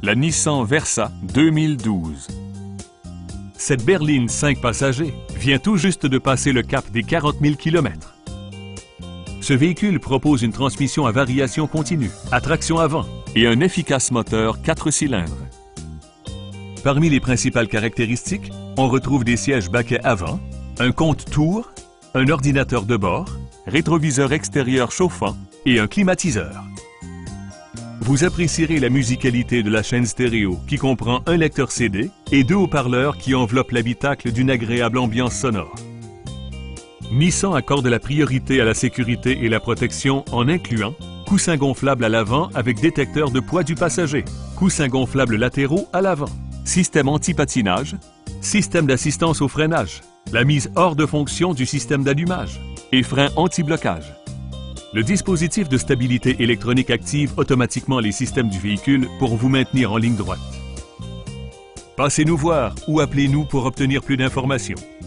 la Nissan Versa 2012. Cette berline 5 passagers vient tout juste de passer le cap des 40 000 km. Ce véhicule propose une transmission à variation continue, à traction avant et un efficace moteur 4 cylindres. Parmi les principales caractéristiques, on retrouve des sièges baquets avant, un compte-tours, un ordinateur de bord, rétroviseur extérieur chauffant et un climatiseur. Vous apprécierez la musicalité de la chaîne stéréo qui comprend un lecteur CD et 2 haut-parleurs qui enveloppent l'habitacle d'une agréable ambiance sonore. Nissan accorde la priorité à la sécurité et la protection en incluant coussins gonflables à l'avant avec détecteur de poids du passager, coussins gonflables latéraux à l'avant, système anti-patinage, système d'assistance au freinage, la mise hors de fonction du système d'allumage et frein anti-blocage. Le dispositif de stabilité électronique active automatiquement les systèmes du véhicule pour vous maintenir en ligne droite. Passez nous voir ou appelez-nous pour obtenir plus d'informations.